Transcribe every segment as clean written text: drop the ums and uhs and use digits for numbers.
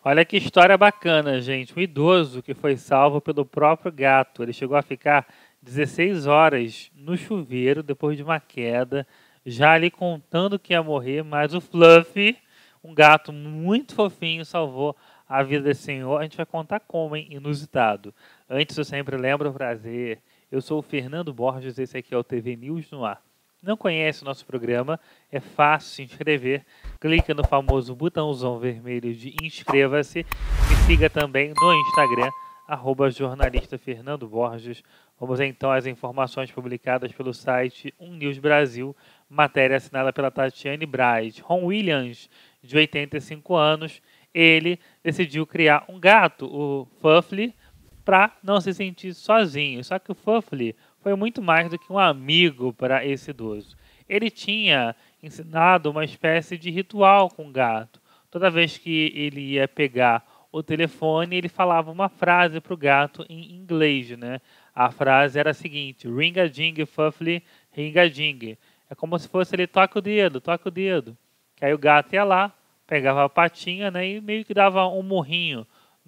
Olha que história bacana, gente. Um idoso que foi salvo pelo próprio gato. Ele chegou a ficar 16 horas no chuveiro depois de uma queda, já ali contando que ia morrer, mas o Fluffy, um gato muito fofinho, salvou a vida desse senhor. A gente vai contar como, hein? Inusitado. Antes, eu sempre lembro o prazer. Eu sou o Fernando Borges, esse aqui é o TV News no Ar. Não conhece o nosso programa? É fácil se inscrever. Clica no famoso botãozão vermelho de inscreva-se. Me siga também no Instagram, @jornalista Fernando Borges. Vamos então às informações publicadas pelo site News Brasil. Matéria assinada pela Tatiane Braz. Ron Williams, de 85 anos, ele decidiu criar um gato, o Fuffly, para não se sentir sozinho. Só que o Fuffly foi muito mais do que um amigo para esse idoso. Ele tinha ensinado uma espécie de ritual com o gato. Toda vez que ele ia pegar o telefone, ele falava uma frase para o gato em inglês, né? A frase era a seguinte: ring-a-ding, Fuffly, ring-a-ding. É como se fosse ele toca o dedo, toca o dedo. Que aí o gato ia lá, pegava a patinha, né, e meio que dava um murrinho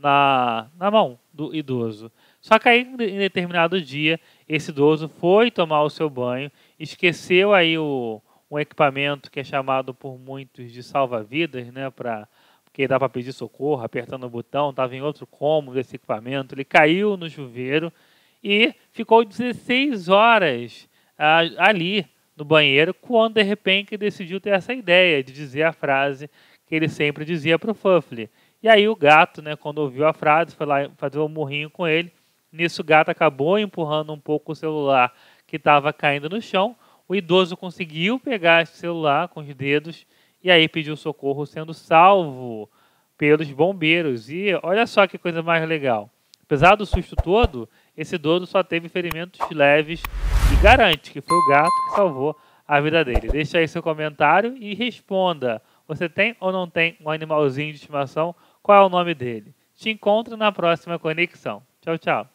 na mão do idoso. Só que aí, em determinado dia, esse idoso foi tomar o seu banho, esqueceu aí um equipamento que é chamado por muitos de salva-vidas, né, porque dá para pedir socorro, apertando o botão, estava em outro cômodo desse equipamento. Ele caiu no chuveiro e ficou 16 horas ali no banheiro, quando de repente decidiu ter essa ideia de dizer a frase que ele sempre dizia para o Fuffly. E aí o gato, né, quando ouviu a frase, foi lá fazer um murrinho com ele. Nisso o gato acabou empurrando um pouco o celular que estava caindo no chão. O idoso conseguiu pegar esse celular com os dedos e aí pediu socorro, sendo salvo pelos bombeiros. E olha só que coisa mais legal. Apesar do susto todo, esse idoso só teve ferimentos leves e garante que foi o gato que salvou a vida dele. Deixa aí seu comentário e responda. Você tem ou não tem um animalzinho de estimação? Qual é o nome dele? Te encontro na próxima conexão. Tchau, tchau.